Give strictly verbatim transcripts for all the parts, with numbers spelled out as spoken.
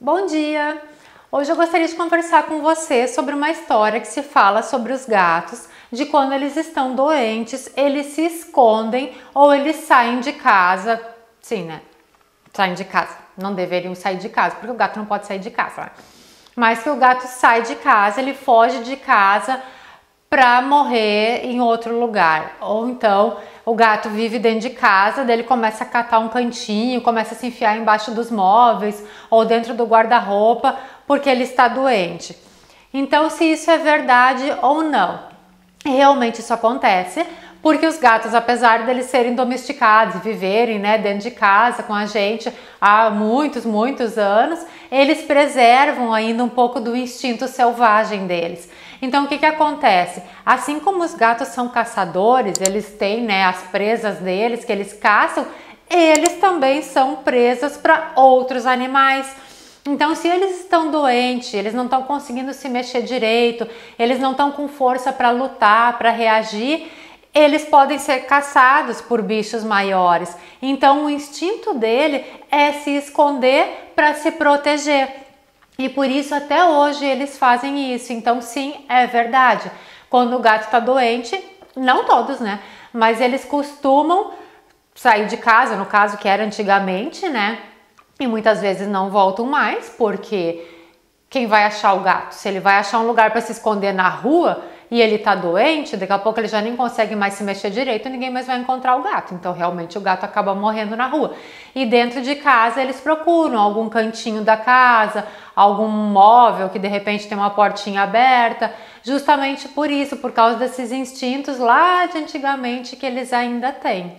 Bom dia! Hoje eu gostaria de conversar com você sobre uma história que se fala sobre os gatos, de quando eles estão doentes, eles se escondem ou eles saem de casa. Sim, né? Saem de casa. Não deveriam sair de casa, porque o gato não pode sair de casa, né? Mas que o gato sai de casa, ele foge de casa para morrer em outro lugar. Ou então o gato vive dentro de casa, daí ele começa a catar um cantinho, começa a se enfiar embaixo dos móveis ou dentro do guarda-roupa porque ele está doente. Então, se isso é verdade ou não. Realmente isso acontece porque os gatos, apesar deles serem domesticados e viverem, né, dentro de casa com a gente há muitos, muitos anos, eles preservam ainda um pouco do instinto selvagem deles. Então o que que acontece? Assim como os gatos são caçadores, eles têm, né, as presas deles que eles caçam, eles também são presas para outros animais. Então, se eles estão doentes, eles não estão conseguindo se mexer direito, eles não estão com força para lutar, para reagir, eles podem ser caçados por bichos maiores. Então, o instinto dele é se esconder para se proteger. E por isso, até hoje, eles fazem isso. Então, sim, é verdade. Quando o gato está doente, não todos, né? Mas eles costumam sair de casa, no caso que era antigamente, né? E muitas vezes não voltam mais, porque quem vai achar o gato? Se ele vai achar um lugar para se esconder na rua e ele tá doente, daqui a pouco ele já nem consegue mais se mexer direito, ninguém mais vai encontrar o gato. Então realmente o gato acaba morrendo na rua. E dentro de casa eles procuram algum cantinho da casa, algum móvel que de repente tem uma portinha aberta, justamente por isso, por causa desses instintos lá de antigamente que eles ainda têm.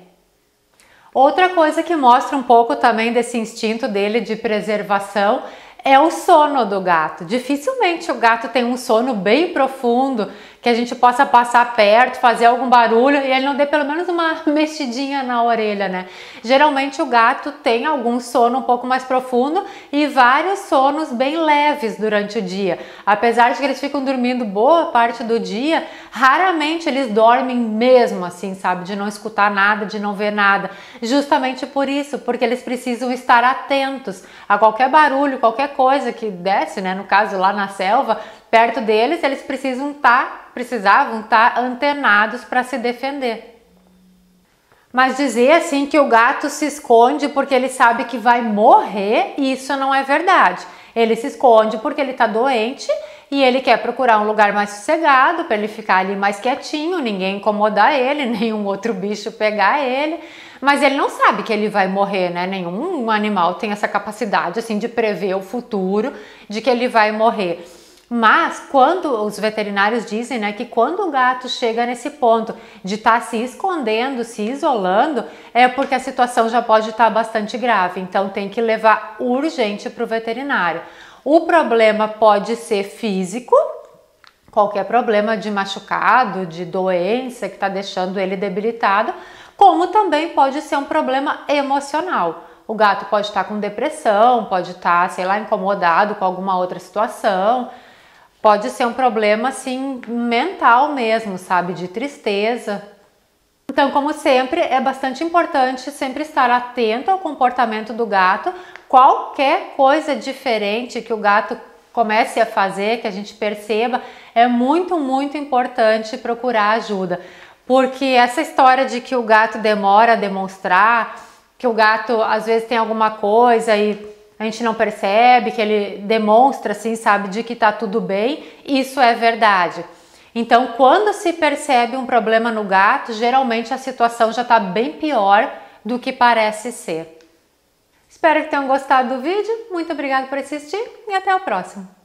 Outra coisa que mostra um pouco também desse instinto dele de preservação é o sono do gato. Dificilmente o gato tem um sono bem profundo, que a gente possa passar perto, fazer algum barulho e ele não dê pelo menos uma mexidinha na orelha, né? Geralmente o gato tem algum sono um pouco mais profundo e vários sonos bem leves durante o dia. Apesar de que eles ficam dormindo boa parte do dia, raramente eles dormem mesmo assim, sabe? De não escutar nada, de não ver nada. Justamente por isso, porque eles precisam estar atentos a qualquer barulho, qualquer coisa que desce, né? No caso lá na selva, perto deles, eles precisam estar, precisavam estar antenados para se defender. Mas dizer assim que o gato se esconde porque ele sabe que vai morrer, isso não é verdade. Ele se esconde porque ele está doente e ele quer procurar um lugar mais sossegado para ele ficar ali mais quietinho, ninguém incomodar ele, nenhum outro bicho pegar ele. Mas ele não sabe que ele vai morrer, né? Nenhum animal tem essa capacidade assim de prever o futuro, de que ele vai morrer. Mas quando os veterinários dizem, né, que quando o gato chega nesse ponto de estar se escondendo, se isolando, é porque a situação já pode estar bastante grave. Então tem que levar urgente para o veterinário. O problema pode ser físico, qualquer problema de machucado, de doença que está deixando ele debilitado, como também pode ser um problema emocional. O gato pode estar com depressão, pode estar, sei lá, incomodado com alguma outra situação. Pode ser um problema, assim, mental mesmo, sabe? De tristeza. Então, como sempre, é bastante importante sempre estar atento ao comportamento do gato. Qualquer coisa diferente que o gato comece a fazer, que a gente perceba, é muito, muito importante procurar ajuda. Porque essa história de que o gato demora a demonstrar, que o gato às vezes tem alguma coisa e a gente não percebe, que ele demonstra assim, sabe, de que tá tudo bem, isso é verdade. Então, quando se percebe um problema no gato, geralmente a situação já tá bem pior do que parece ser. Espero que tenham gostado do vídeo, muito obrigada por assistir e até o próximo.